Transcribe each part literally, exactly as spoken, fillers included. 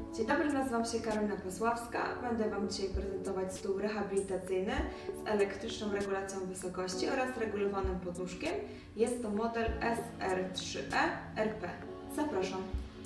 Dzień dobry, nazywam się Karolina Posławska. Będę Wam dzisiaj prezentować stół rehabilitacyjny z elektryczną regulacją wysokości oraz regulowanym podnóżkiem. Jest to model S R trzy E R P. Zapraszam.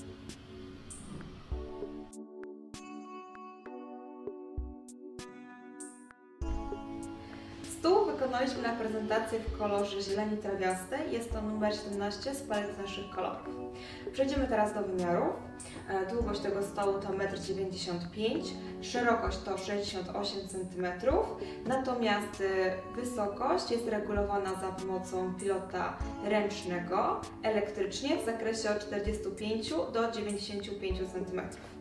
Stół wykonaliśmy na prezentację w kolorze zieleni trawiastej. Jest to numer siedemnaście z palety naszych kolorów. Przejdziemy teraz do wymiarów. Długość tego stołu to metr dziewięćdziesiąt pięć, szerokość to sześćdziesiąt osiem centymetrów, natomiast wysokość jest regulowana za pomocą pilota ręcznego elektrycznie w zakresie od czterdziestu pięciu do dziewięćdziesięciu pięciu centymetrów.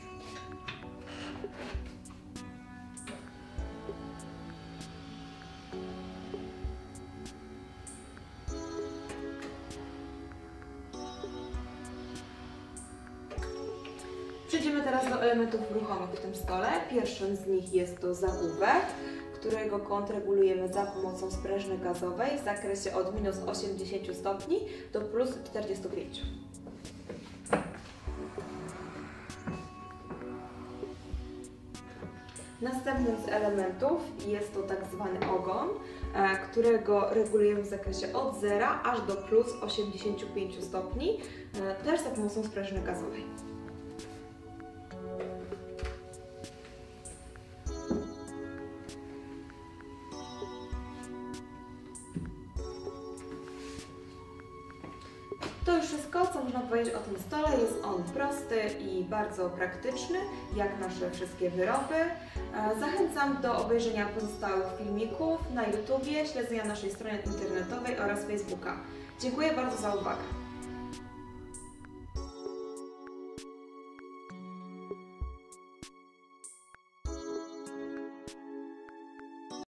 Przejdziemy teraz do elementów ruchomych w tym stole. Pierwszym z nich jest to zagłówek, którego kąt regulujemy za pomocą sprężyny gazowej w zakresie od minus osiemdziesięciu stopni do plus czterdziestu pięciu. Następnym z elementów jest to tak zwany ogon, którego regulujemy w zakresie od zera aż do plus osiemdziesięciu pięciu stopni, też za pomocą sprężyny gazowej. To już wszystko, co można powiedzieć o tym stole. Jest on prosty i bardzo praktyczny, jak nasze wszystkie wyroby. Zachęcam do obejrzenia pozostałych filmików na YouTubie, śledzenia naszej strony internetowej oraz Facebooka. Dziękuję bardzo za uwagę.